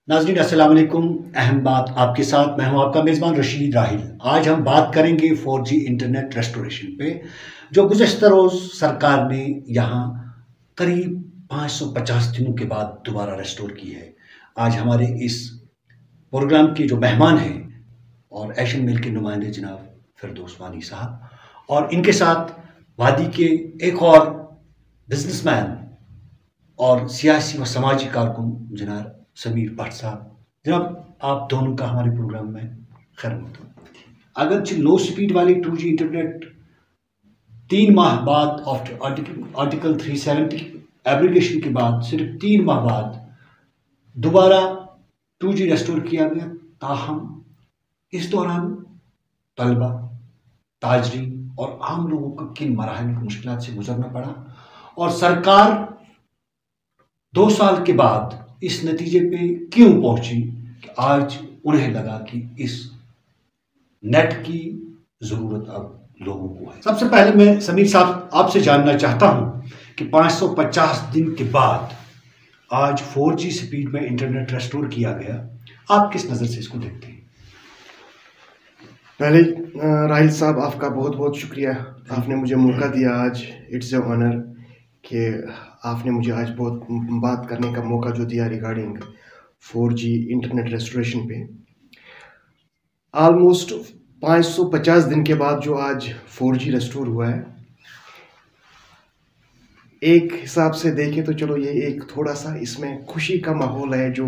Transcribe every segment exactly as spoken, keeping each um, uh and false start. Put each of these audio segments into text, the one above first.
नाज़रीन अस्सलाम वालेकुम। अहम बात आपके साथ, मैं हूं आपका मेज़बान रशीद राहिल। आज हम बात करेंगे फोर जी इंटरनेट रेस्टोरेशन पे, जो गुज़श्ता रोज़ सरकार ने यहाँ करीब पाँच सौ पचास दिनों के बाद दोबारा रेस्टोर की है। आज हमारे इस प्रोग्राम के जो मेहमान हैं और एशियन मिल के नुमाइंदे जनाब फिरदौस वानी साहब, और इनके साथ वादी के एक और बिजनेसमैन और सियासी व समाजी कारकुन जनाब समीर भट्ट साहब। जनाब आप दोनों का हमारे प्रोग्राम में खैर मकदम। अगर लो स्पीड वाली टू जी इंटरनेट तीन माह बाद after article article three seventy abrogation के बाद सिर्फ तीन माह बाद दोबारा टू जी रेस्टोर किया गया, ताहम इस दौरान तलबा, ताजरीन और आम लोगों को किन मराहल मुश्किलात से गुजरना पड़ा, और सरकार दो साल के बाद इस नतीजे पे क्यों पहुंची कि आज उन्हें लगा कि इस नेट की जरूरत अब लोगों को है। सबसे पहले मैं समीर साहब आपसे जानना चाहता हूं कि पाँच सौ पचास दिन के बाद आज फोर जी स्पीड में इंटरनेट रेस्टोर किया गया, आप किस नजर से इसको देखते हैं? पहले राहिल साहब आपका बहुत बहुत शुक्रिया, आपने मुझे मौका दिया आज। इट्स ए ऑनर कि आपने मुझे आज बहुत बात करने का मौका जो दिया regarding four G internet restoration पे। ऑलमोस्ट पाँच सौ पचास दिन के बाद जो आज फोर जी रेस्टोर हुआ है, एक हिसाब से देखें तो चलो ये एक थोड़ा सा इसमें खुशी का माहौल है जो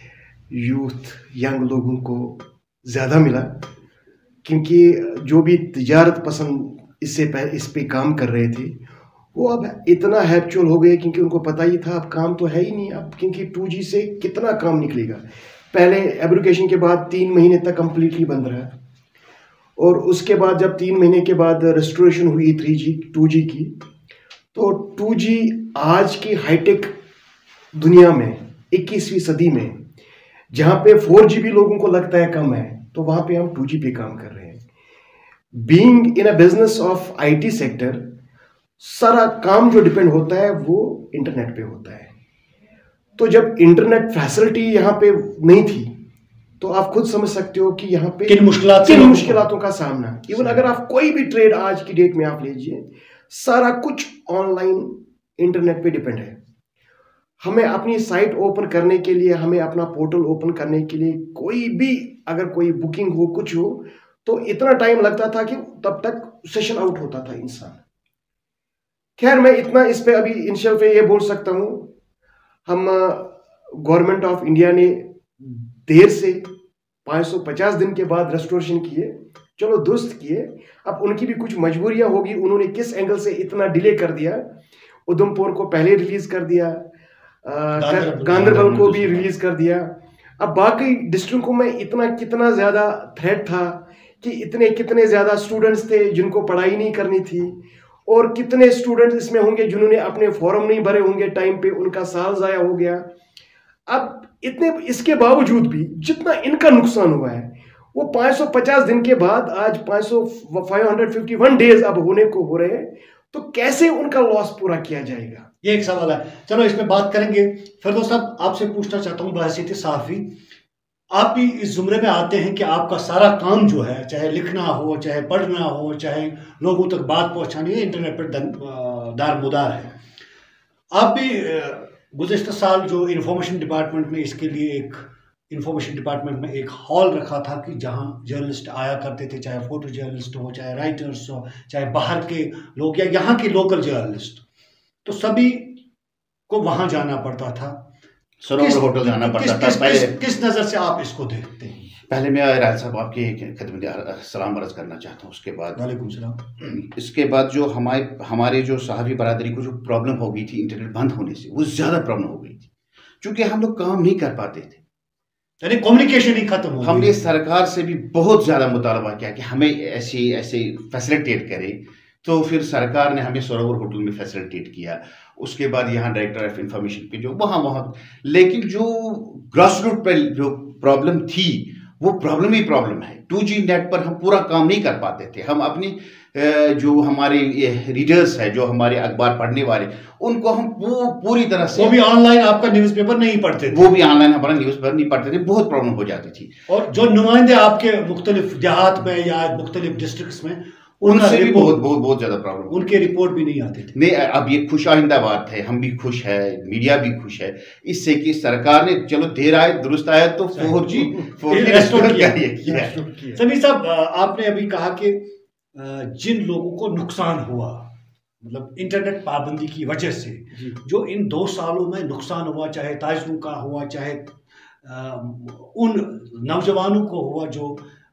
यूथ यंग लोगों को ज़्यादा मिला, क्योंकि जो भी तिजारत पसंद इससे पहले इस पे काम कर रहे थे वो अब इतना हैप्चुअल हो गए, क्योंकि उनको पता ही था अब काम तो है ही नहीं अब, क्योंकि टू जी से कितना काम निकलेगा। पहले एब्रिगेशन के बाद तीन महीने तक कंप्लीटली बंद रहा, और उसके बाद जब तीन महीने के बाद रेस्टोरेशन हुई थ्री जी टू जी की, तो टू जी आज की हाईटेक दुनिया में इक्कीसवीं सदी में जहाँ पे फोर जी भी लोगों को लगता है कम है, तो वहाँ पे हम टू जी पे काम कर रहे हैं। Being in a business of I T sector, सारा काम जो डिपेंड होता है वो इंटरनेट पे होता है। तो जब इंटरनेट फैसिलिटी यहाँ पे नहीं थी तो आप खुद समझ सकते हो कि यहाँ पे किन मुश्किलात किन मुश्किलातों का सामना। इवन अगर आप कोई भी ट्रेड आज की डेट में आप लीजिए, सारा कुछ ऑनलाइन इंटरनेट पे डिपेंड है। हमें अपनी साइट ओपन करने के लिए, हमें अपना पोर्टल ओपन करने के लिए, कोई भी अगर कोई बुकिंग हो कुछ हो तो इतना टाइम लगता था कि तब तक सेशन आउट होता था इंसान। खैर मैं इतना इस पे अभी इनिशियल पे ये बोल सकता हूँ, हम गवर्नमेंट ऑफ इंडिया ने देर से पाँच सौ पचास दिन के बाद रेस्टोरेशन किए, चलो दुरुस्त किए। अब उनकी भी कुछ मजबूरियां होगी, उन्होंने किस एंगल से इतना डिले कर दिया। उधमपुर को पहले रिलीज कर दिया, गांधरबल को भी रिलीज कर दिया। अब बाकी डिस्ट्रिक्टों में इतना कितना ज्यादा थ्रेट था कि इतने कितने ज्यादा स्टूडेंट्स थे जिनको पढ़ाई नहीं करनी थी, और कितने स्टूडेंट्स इसमें होंगे जिन्होंने अपने फॉर्म नहीं भरे होंगे टाइम पे, उनका साल जाया हो गया। अब इतने इसके बावजूद भी जितना इनका नुकसान हुआ है वो पाँच सौ पचास दिन के बाद आज पाँच सौ पाँच सौ इक्यावन डेज अब होने को हो रहे हैं, तो कैसे उनका लॉस पूरा किया जाएगा, ये एक सवाल है। चलो इसमें बात करेंगे। फिरदौस साहब आपसे पूछना चाहता हूँ, बहसीत सहाफी आप भी इस जुमरे में आते हैं कि आपका सारा काम जो है, चाहे लिखना हो, चाहे पढ़ना हो, चाहे लोगों तक बात पहुंचानी है, इंटरनेट पर दारमुदार है। आप भी गुज़श्ता साल जो इंफॉर्मेशन डिपार्टमेंट में इसके लिए एक इंफॉर्मेशन डिपार्टमेंट में एक हॉल रखा था कि जहां जर्नलिस्ट आया करते थे, चाहे फोटो जर्नलिस्ट हो, चाहे राइटर्स हो, चाहे बाहर के लोग या यहाँ के लोकल जर्नलिस्ट, तो सभी को वहां जाना पड़ता था, सरोवर होटल जाना पड़ता था। किस, पहले किस, किस नजर से आप इसको देखते हैं? पहले मैं राज साहब आपकी खिदमत सलाम अर्ज करना चाहता हूँ। उसके बाद वालेकुम सलाम। इसके बाद जो हमारे हमारे जो सहाफ़ी बरादरी को जो प्रॉब्लम हो गई थी इंटरनेट बंद होने से, वो ज़्यादा प्रॉब्लम हो गई थी, क्योंकि हम लोग काम नहीं कर पाते थे, यानी कम्युनिकेशन ही खत्म हो गई। हमने सरकार से भी बहुत ज़्यादा मुतालबा किया कि हमें ऐसे ऐसे फैसिलिटेट करे, तो फिर सरकार ने हमें सरोवर होटल में फैसिलिटेट किया। उसके बाद यहाँ डायरेक्टर ऑफ इंफॉर्मेशन पे जो वहाँ वहाँ लेकिन जो ग्रास रूट पर जो प्रॉब्लम थी वो प्रॉब्लम ही प्रॉब्लम है। टू जी नेट पर हम पूरा काम नहीं कर पाते थे। हम अपनी जो हमारे रीडर्स है, जो हमारे अखबार पढ़ने वाले, उनको हम पूरी तरह से, वो भी ऑनलाइन आपका न्यूज़पेपर नहीं पढ़ते थे, वो भी ऑनलाइन हमारा न्यूज़पेपर नहीं पढ़ते थे, बहुत प्रॉब्लम हो जाती थी। और जो नुमाइंदे आपके मुख्तलिफ देहात में या मुख्तलिफ डिस्ट्रिक्ट्स में, उनसे भी बहुत बहुत बहुत ज्यादा प्रॉब्लम, उनके रिपोर्ट भी नहीं आती थी। नहीं, अब ये खुश आइंदा बात है, हम भी खुश है, मीडिया भी खुश है इससे कि सरकार ने चलो देर आए दुरुस्त आया तो four G four G restore किया। समीर साहब, आपने अभी कहा कि जिन लोगों को नुकसान हुआ, मतलब इंटरनेट पाबंदी की वजह से जो इन दो सालों में नुकसान हुआ, चाहे ताजरों का हुआ, चाहे उन नौजवानों को हुआ जो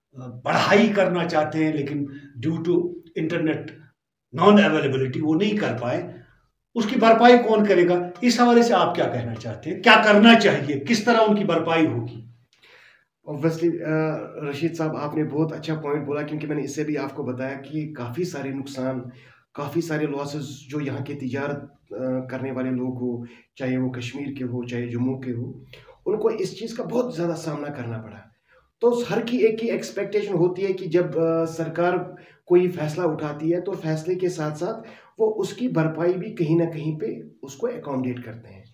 पढ़ाई करना चाहते हैं लेकिन due to internet non availability वो नहीं कर पाए, उसकी भरपाई कौन करेगा? इस हवाले से आप क्या कहना चाहते हैं? क्या करना चाहिए? किस तरह उनकी भरपाई होगी? ऑब्वियसली रशीद साहब, आपने बहुत अच्छा पॉइंट बोला, क्योंकि मैंने इससे भी आपको बताया कि काफ़ी सारे नुकसान, काफ़ी सारे लॉसेस जो यहाँ के तिजारत करने वाले लोग हो, चाहे वो कश्मीर के हो चाहे जम्मू के हो, उनको इस चीज़ का बहुत ज़्यादा सामना करना पड़ा। तो हर की एक ही एक्सपेक्टेशन होती है कि जब आ, सरकार कोई फैसला उठाती है तो फैसले के साथ साथ वो उसकी भरपाई भी कहीं ना कहीं पे उसको एकोमोडेट करते हैं।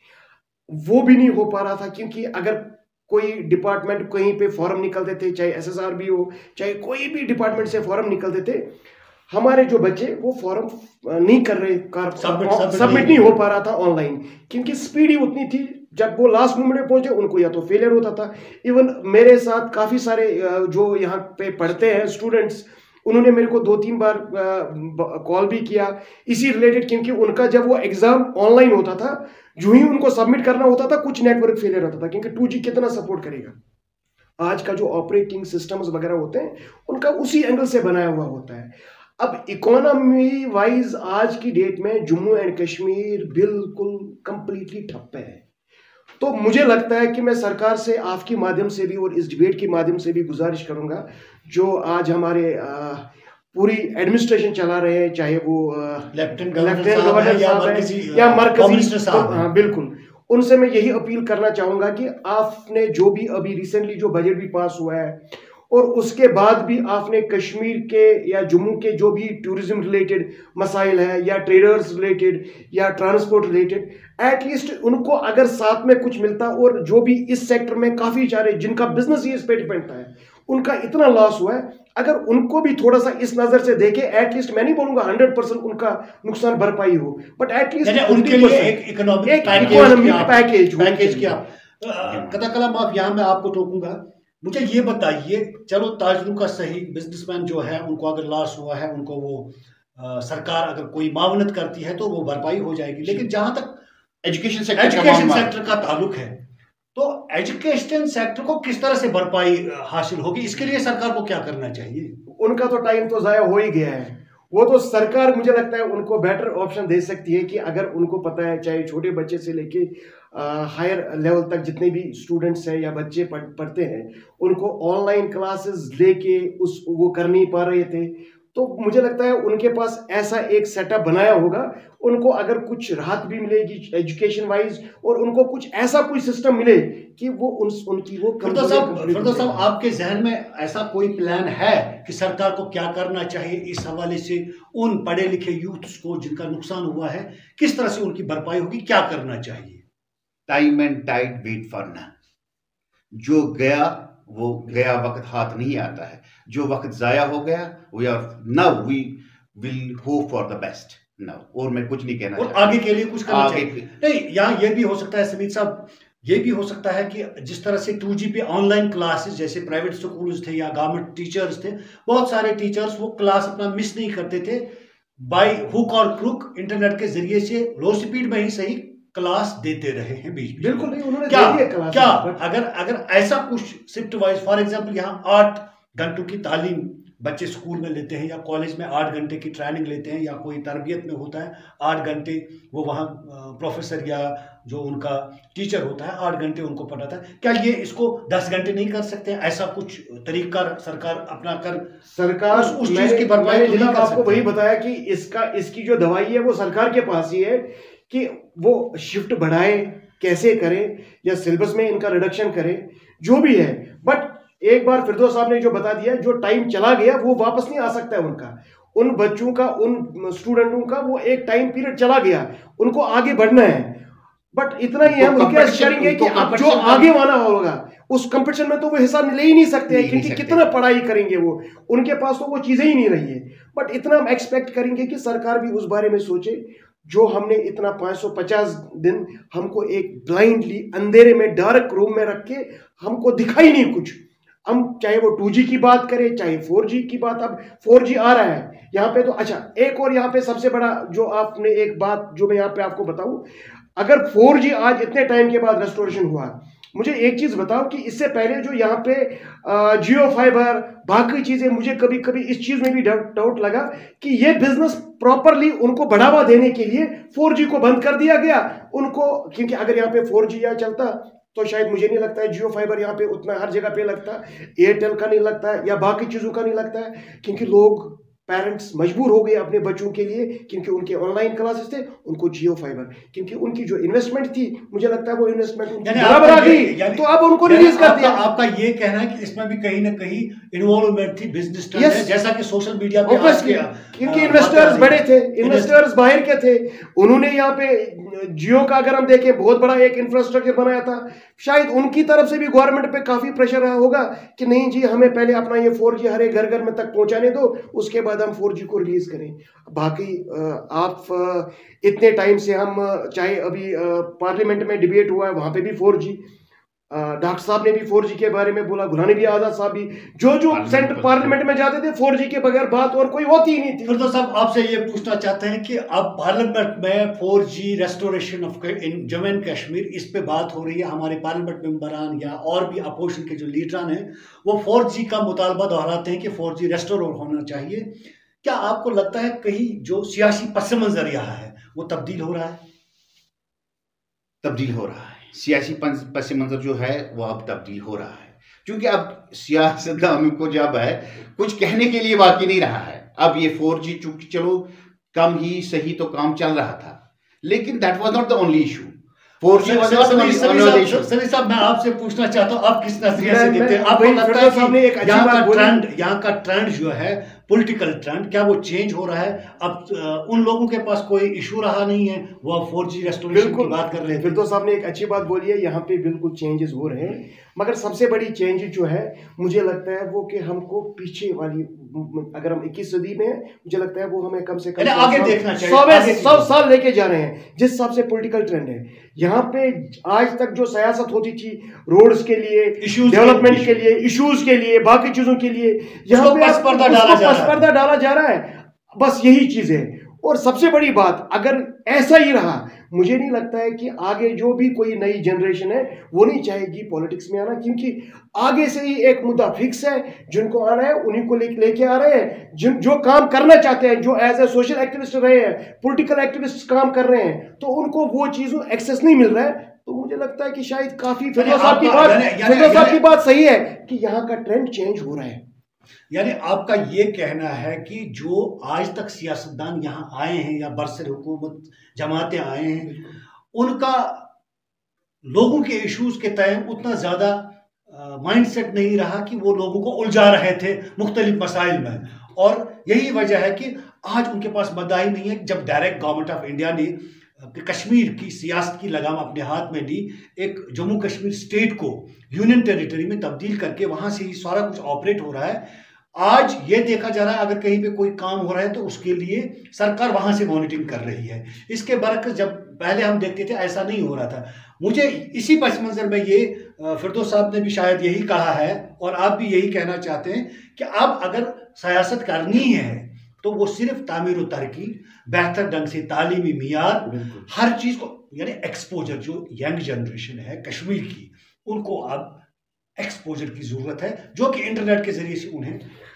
वो भी नहीं हो पा रहा था, क्योंकि अगर कोई डिपार्टमेंट कहीं पे फॉर्म निकलते थे, चाहे एसएसआर भी हो चाहे कोई भी डिपार्टमेंट से फॉर्म निकलते थे, हमारे जो बच्चे वो फॉर्म नहीं कर रहे, सबमिट नहीं हो पा रहा था ऑनलाइन, क्योंकि स्पीड ही उतनी थी। जब वो लास्ट मोमेंट में पहुंचे उनको या तो फेलियर होता था। इवन मेरे साथ काफ़ी सारे जो यहाँ पे पढ़ते हैं स्टूडेंट्स, उन्होंने मेरे को दो तीन बार कॉल भी किया इसी रिलेटेड, क्योंकि उनका जब वो एग्ज़ाम ऑनलाइन होता था, जो ही उनको सबमिट करना होता था कुछ नेटवर्क फेलियर होता था, क्योंकि टू जी कितना सपोर्ट करेगा। आज का जो ऑपरेटिंग सिस्टम्स वगैरह होते हैं उनका उसी एंगल से बनाया हुआ होता है। अब इकोनॉमी वाइज आज की डेट में जम्मू एंड कश्मीर बिल्कुल कंप्लीटली ठप्प है। तो मुझे लगता है कि मैं सरकार से आपके माध्यम से भी और इस डिबेट के माध्यम से भी गुजारिश करूंगा, जो आज हमारे आ, पूरी एडमिनिस्ट्रेशन चला रहे हैं, चाहे वो लेफ्टिनेंट गवर्नर साहब हैं या मरकजी, तो हाँ बिल्कुल, उनसे मैं यही अपील करना चाहूंगा कि आपने जो भी अभी रिसेंटली जो बजट भी पास हुआ है और उसके बाद भी आपने कश्मीर के या जम्मू के जो भी टूरिज्म रिलेटेड मसाइल है या ट्रेडर्स रिलेटेड या ट्रांसपोर्ट रिलेटेड, एटलीस्ट उनको अगर साथ में कुछ मिलता, और जो भी इस सेक्टर में काफ़ी सारे जिनका बिजनेस ही इस पे डिपेंड है, उनका इतना लॉस हुआ है, अगर उनको भी थोड़ा सा इस नज़र से देखे, एटलीस्ट मैं नहीं बोलूंगा हंड्रेड परसेंट उनका नुकसान भरपाई हो, बट एटलीस्ट उनके लिए एक इकोनॉमिक पैकेज पैकेज क्या। कदा कलाम आप यहाँ मैं आपको टोकूंगा, मुझे ये बताइए, चलो ताजरों का सही, बिजनेसमैन जो है उनको अगर लॉस हुआ है, उनको वो आ, सरकार अगर कोई मावनत करती है तो वो भरपाई हो जाएगी, लेकिन जहां तक एजुकेशन सेक्टर एजुकेशन सेक्टर का ताल्लुक है, तो एजुकेशन सेक्टर को किस तरह से भरपाई हासिल होगी? इसके लिए सरकार को क्या करना चाहिए? उनका तो टाइम तो जाया हो ही गया है। वो तो सरकार मुझे लगता है उनको बेटर ऑप्शन दे सकती है कि अगर उनको पता है, चाहे छोटे बच्चे से लेके हायर लेवल तक जितने भी स्टूडेंट्स हैं या बच्चे पढ़, पढ़ते हैं, उनको ऑनलाइन क्लासेस लेके उस वो कर नहीं पा रहे थे, तो मुझे लगता है उनके पास ऐसा एक सेटअप बनाया होगा, उनको अगर कुछ राहत भी मिलेगी एजुकेशन वाइज, और उनको कुछ ऐसा कोई सिस्टम मिले कि वो उन, उनकी वो फिरदौस साहब, आपके जहन में ऐसा कोई प्लान है कि सरकार को क्या करना चाहिए इस हवाले से? उन पढ़े लिखे यूथ्स को जिनका नुकसान हुआ है, किस तरह से उनकी भरपाई होगी, क्या करना चाहिए? Time and tight wait for none. जो गया वो गया, वक्त हाथ नहीं आता है। जो वक्त जाया हो गया, we are now we will hope for the best now. और मैं कुछ नहीं कहना और आगे के लिए कुछ करना चाहिए नहीं। यहाँ ये भी हो सकता है समीर साहब, ये भी हो सकता है कि जिस तरह से टू जी पे ऑनलाइन क्लासेस, जैसे प्राइवेट स्कूल्स थे या गवर्नमेंट टीचर्स थे, बहुत सारे टीचर्स वो क्लास अपना मिस नहीं करते थे, बाय हुक और क्रुक इंटरनेट के जरिए से लो स्पीड में ही सही क्लास देते रहे हैं बीच बीच। बिल्कुल नहीं, उन्होंने क्या दे दिया क्या अगर अगर ऐसा कुछ शिफ्ट वाइज, फॉर एग्जांपल यहाँ आठ घंटों की तालीम बच्चे स्कूल में लेते हैं या कॉलेज में आठ घंटे की ट्रेनिंग लेते हैं या कोई तरबियत में होता है आठ घंटे, वो वहाँ प्रोफेसर या जो उनका टीचर होता है आठ घंटे उनको पढ़ाता है, क्या ये इसको दस घंटे नहीं कर सकते? ऐसा कुछ तरीका सरकार अपना कर सरकार उस, उस चीज की भरपाई तो नहीं कर आपको वही बताया कि इसका इसकी जो दवाई है वो सरकार के पास ही है कि वो शिफ्ट बढ़ाए, कैसे करें या सिलेबस में इनका रिडक्शन करें, जो भी है, बट एक बार फिरदौस साहब ने जो बता दिया, जो टाइम चला गया वो वापस नहीं आ सकता है उनका, उन बच्चों का, उन स्टूडेंटों का वो एक टाइम पीरियड चला गया, उनको आगे बढ़ना है। बट इतना ही हम रिक्वेस्ट करेंगे कि अब जो आगे वाला होगा उस कंपटीशन में तो वो हिस्सा ले ही नहीं सकते हैं, क्योंकि कितना पढ़ाई करेंगे वो, उनके पास तो वो चीजें ही नहीं रही है। बट इतना हम एक्सपेक्ट करेंगे कि सरकार भी उस बारे में सोचे, जो हमने इतना पाँच सौ पचास दिन हमको एक ब्लाइंडली अंधेरे में डार्क रूम में रख के हमको दिखाई नहीं कुछ। हम चाहे वो टू जी की बात करें, चाहे फोर जी की बात, अब फोर जी आ रहा है यहाँ पे तो। अच्छा, एक और यहाँ पे सबसे बड़ा जो आपने एक बात जो मैं यहाँ पे आपको बताऊं, अगर फोर जी आज इतने टाइम के बाद रेस्टोरेशन हुआ, मुझे एक चीज बताओ कि इससे पहले जो यहाँ पे जियो फाइबर बाकी चीजें, मुझे कभी कभी इस चीज में भी डाउट लगा कि ये बिजनेस प्रॉपरली उनको बढ़ावा देने के लिए फोर जी को बंद कर दिया गया उनको, क्योंकि अगर यहाँ पे फोर जी यहाँ चलता तो शायद मुझे नहीं लगता है जियो फाइबर यहाँ पे उतना हर जगह पे लगता, एयरटेल का नहीं लगता है या बाकी चीजों का नहीं लगता है, क्योंकि लोग पेरेंट्स मजबूर हो गए अपने बच्चों के लिए, क्योंकि उनके ऑनलाइन क्लासेस थे, उनको जियो फाइबर, क्योंकि उनकी जो इन्वेस्टमेंट थी, मुझे लगता है वो इन्वेस्टमेंट बराबर आ गई, तो अब उनको रिलीज कर दिया। आपका ये कहना है कि इसमें भी कहीं ना कहीं इन्वॉल्वमेंट थी बिजनेस टर्म में, जैसा कि सोशल मीडिया पे आज के, क्योंकि इन्वेस्टर्स बड़े थे, इन्वेस्टर्स बाहर के थे, उन्होंने यहाँ पे जियो का अगर हम देखें बहुत बड़ा एक इंफ्रास्ट्रक्चर बनाया था, शायद उनकी तरफ से भी गवर्नमेंट पे काफी प्रेशर रहा होगा कि नहीं जी हमें पहले अपना ये फोर जी हर एक घर घर में तक पहुंचाने दो, उसके बाद हम फोर जी को रिलीज करें। बाकी आप इतने टाइम से हम, चाहे अभी पार्लियामेंट में डिबेट हुआ है वहां पे भी फोर जी, डॉक्टर साहब ने भी फोर जी के बारे में बोला, गुलाम नबी आजाद साहब भी, जो जो सेंटर पार्लियामेंट में जाते थे फोर जी के बगैर बात और कोई होती ही नहीं थी। फिरदौस साहब आपसे ये पूछना चाहते हैं कि अब पार्लियामेंट में four G restoration of in Jammu and Kashmir, इस पे बात हो रही है, हमारे पार्लियामेंट मेंबरान या और भी अपोजिशन के जो लीडरान हैं वो फोर जी का मुतालबा दोहराते हैं कि फोर जी रेस्टोर होना चाहिए। क्या आपको लगता है कहीं जो सियासी पस मंजर यहाँ है वो तब्दील हो रहा है? तब्दील हो रहा है, सियासी पस मंजर जो है वो अब तब्दील हो रहा है, क्योंकि अब सियासतदानों को जब है कुछ कहने के लिए बाकी नहीं रहा है। अब ये फोर जी चूंकि चलो कम ही सही तो काम चल रहा था, लेकिन that was not the only issue. Four G सभी साहब मैं आपसे पूछना चाहता हूँ, आप किस नजरिए से देखते हैं? आपको लगता है कि यहाँ का ट्रेंड यहाँ का ट्रेंड जो है पॉलिटिकल ट्रेंड, क्या वो चेंज हो रहा है? अब उन लोगों के पास कोई इशू रहा नहीं है, वो अब फोर जी रेस्टोरेशन की बात कर रहे हैं। फिरदौस साहब ने एक अच्छी बात बोली है, यहाँ पे बिल्कुल चेंजेस हो रहे हैं, मगर सबसे बड़ी चेंज जो है मुझे लगता है वो कि हमको पीछे वाली, अगर हम इक्कीस सदी में, मुझे लगता है वो हमें कम से कम आगे देखना चाहिए, सौ साल लेके जा रहे हैं जिस हिसाब से पॉलिटिकल ट्रेंड है। यहाँ पे आज तक जो सियासत होती थी रोड्स के लिए, डेवलपमेंट के लिए, इश्यूज के लिए, बाकी चीजों के लिए, यहाँ पे पर्दा डाला जा पर्दा डाला जा रहा है, बस यही चीज है। और सबसे बड़ी बात, अगर ऐसा ही रहा, मुझे नहीं लगता है कि आगे जो भी कोई नई जनरेशन है वो नहीं चाहेगी पॉलिटिक्स में आना, क्योंकि आगे से ही एक मुद्दा फिक्स है, जिनको आना है उन्हीं को लेके लेके आ रहे हैं, जिन जो काम करना चाहते हैं, जो एज ए सोशल एक्टिविस्ट रहे हैं, पॉलिटिकल एक्टिविस्ट काम कर रहे हैं, तो उनको वो चीज एक्सेस नहीं मिल रहा है। तो मुझे लगता है कि शायद काफी फिरदौस साहब की बात फिरदौस साहब की बात सही है कि यहाँ का ट्रेंड चेंज हो रहा है। यानी आपका ये कहना है कि जो आज तक सियासतदान यहाँ आए हैं या बरसर हुकूमत जमाते आए हैं, उनका लोगों के इश्यूज के तहत उतना ज्यादा माइंडसेट नहीं रहा कि वो लोगों को उलझा रहे थे मुख्तलिफ मसाइल में, और यही वजह है कि आज उनके पास मद्दा ही नहीं है। जब डायरेक्ट गवर्नमेंट ऑफ इंडिया ने कश्मीर की सियासत की लगाम अपने हाथ में ली, एक जम्मू कश्मीर स्टेट को यूनियन टेरिटरी में तब्दील करके वहां से ही सारा कुछ ऑपरेट हो रहा है। आज ये देखा जा रहा है अगर कहीं पे कोई काम हो रहा है तो उसके लिए सरकार वहां से मॉनिटरिंग कर रही है। इसके बरक्स जब पहले हम देखते थे ऐसा नहीं हो रहा था। मुझे इसी पस मंजर में ये फिरदौस साहब ने भी शायद यही कहा है और आप भी यही कहना चाहते हैं कि अब अगर सियासत करनी है तो वो सिर्फ तामीर व तरक्की, बेहतर ढंग से तालीमी मियार, हर चीज को, यानी एक्सपोजर, जो यंग जनरेशन है कश्मीर की, उनको अब एक्सपोजर की जरूरत है जो कि इंटरनेट के जरिए से उन्हें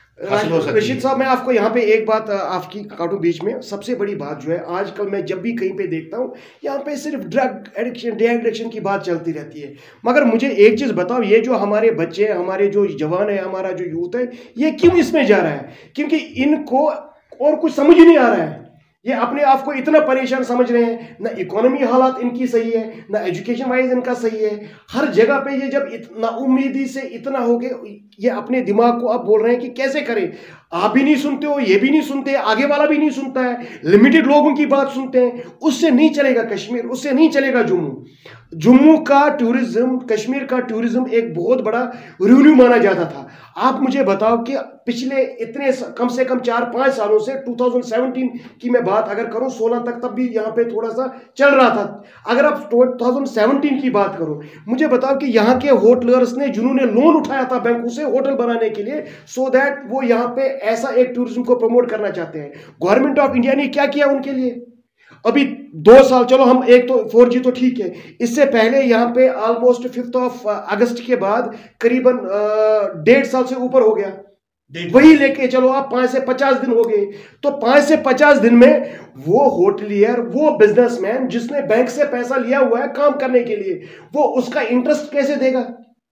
रशीद साहब, मैं आपको यहाँ पे एक बात आपकी काटूं बीच में। सबसे बड़ी बात जो है आजकल मैं जब भी कहीं पे देखता हूँ यहाँ पे सिर्फ ड्रग एडिक्शन, ड्रग एडिक्शन की बात चलती रहती है, मगर मुझे एक चीज़ बताओ, ये जो हमारे बच्चे, हमारे जो जवान है, हमारा जो यूथ है, ये क्यों इसमें जा रहा है? क्योंकि इनको और कुछ समझ ही नहीं आ रहा है। ये अपने आप को इतना परेशान समझ रहे हैं, ना इकोनॉमी हालात इनकी सही है, ना एजुकेशन वाइज इनका सही है। हर जगह पे ये जब इतना उम्मीदी से इतना हो गए, ये अपने दिमाग को अब बोल रहे हैं कि कैसे करें। आप भी नहीं सुनते हो, ये भी नहीं सुनते, आगे वाला भी नहीं सुनता है, लिमिटेड लोगों की बात सुनते हैं। उससे नहीं चलेगा कश्मीर, उससे नहीं चलेगा जम्मू। जम्मू का टूरिज्म, कश्मीर का टूरिज्म एक बहुत बड़ा रेवेन्यू माना जाता था। आप मुझे बताओ कि पिछले इतने कम से कम चार पांच सालों से दो हज़ार सत्रह की मैं बात अगर करूं, सोलह तक, तब भी यहां पे थोड़ा सा चल रहा था। अगर आप दो हज़ार सत्रह की बात करो, मुझे बताओ कि यहां के होटलर्स ने, जिन्होंने लोन उठाया था बैंकों से होटल बनाने के लिए, सो दैट वो यहां पे ऐसा एक टूरिज्म को प्रमोट करना चाहते हैं, गवर्नमेंट ऑफ इंडिया ने क्या किया उनके लिए? अभी दो साल, चलो हम एक तो फोर जी तो ठीक है, इससे पहले यहाँ पे ऑलमोस्ट फिफ्थ ऑफ अगस्त के बाद करीबन डेढ़ साल से ऊपर हो गया, वही लेके चलो आप पांच से पचास दिन हो गए। तो पांच से पचास दिन में वो होटलियर, वो बिजनेसमैन जिसने बैंक से पैसा लिया हुआ है काम करने के लिए, वो उसका इंटरेस्ट कैसे देगा?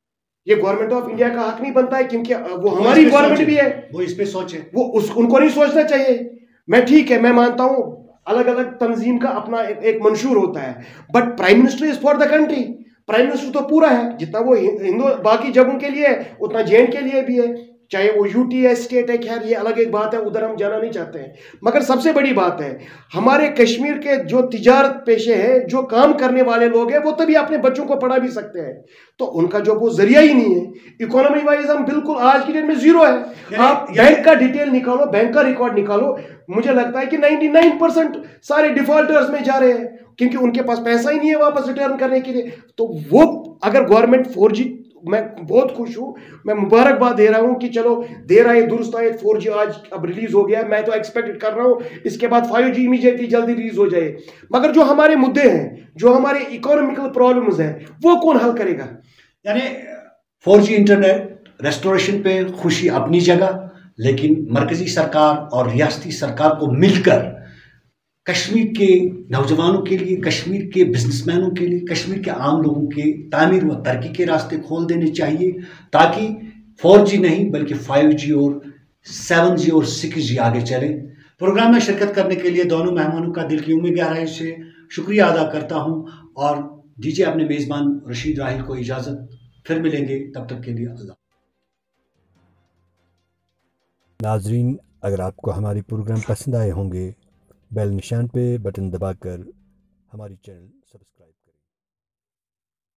ये गवर्नमेंट ऑफ इंडिया का हक नहीं बनता है, क्योंकि वो हमारी गवर्नमेंट भी है, वो इस पे सोचे, वो उस उनको नहीं सोचना चाहिए। मैं ठीक है, मैं मानता हूं अलग अलग तंजीम का अपना एक, एक मंशूर होता है, but prime minister is for the country. Prime minister तो पूरा है, जितना वो हिंदू बाकी जगहों के लिए है उतना जे के लिए भी है, चाहे वो यूटी है, स्टेट है, खैर ये अलग एक बात है, उधर हम जाना नहीं चाहते हैं। मगर सबसे बड़ी बात है, हमारे कश्मीर के जो तिजारत पेशे हैं, जो काम करने वाले लोग हैं, वो तभी अपने बच्चों को पढ़ा भी सकते हैं, तो उनका जो वो जरिया ही नहीं है। इकोनॉमी वाइज हम बिल्कुल आज की डेट में जीरो है। आप बैंक का डिटेल निकालो, बैंक का रिकॉर्ड निकालो, मुझे लगता है कि निन्यानवे परसेंट सारे डिफॉल्टर्स में जा रहे हैं, क्योंकि उनके पास पैसा ही नहीं है वापस रिटर्न करने के लिए। तो वो अगर गवर्नमेंट फोर जी, मैं बहुत खुश हूं, मैं मुबारकबाद दे रहा हूं कि चलो देर आए दुरुस्त आए, फोर जी आज अब रिलीज हो गया। मैं तो एक्सपेक्ट कर रहा हूं इसके बाद फाइव जी इमीडिएटली जल्दी रिलीज हो जाए। मगर जो हमारे मुद्दे हैं, जो हमारे इकोनॉमिकल प्रॉब्लम्स हैं, वो कौन हल करेगा? यानी फोर जी इंटरनेट रेस्टोरेशन पे खुशी अपनी जगह, लेकिन मरकजी सरकार और रियासती सरकार को मिलकर कश्मीर के नौजवानों के लिए, कश्मीर के बिजनेसमैनों के लिए, कश्मीर के आम लोगों के तामीर व तरक्की के रास्ते खोल देने चाहिए, ताकि फोर जी नहीं बल्कि फाइव जी और सेवन जी और सिक्स जी आगे चले। प्रोग्राम में शिरकत करने के लिए दोनों मेहमानों का दिल की उम्मीद गहराई से शुक्रिया अदा करता हूं और दीजिए अपने मेज़बान रशीद राहिल को इजाज़त। फिर मिलेंगे, तब तक के लिए अल्लाह। नाजरीन, अगर आपको हमारे प्रोग्राम पसंद आए होंगे, बेल निशान पे बटन दबाकर हमारी चैनल सब्सक्राइब